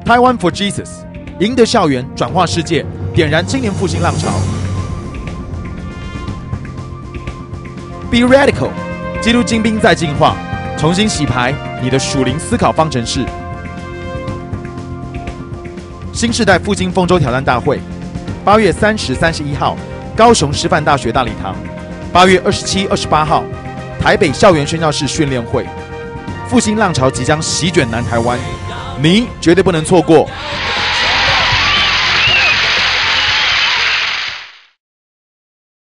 Taiwan for Jesus， 赢得校园，转化世界，点燃青年复兴浪潮。Be Radical， 基督精兵在进化，重新洗牌你的属灵思考方程式。新世代复兴丰州挑战大会，8月30、31号，高雄师范大学大礼堂；8月27、28号，台北校园宣教士训练会。复兴浪潮即将席卷南台湾，你绝对不能错过。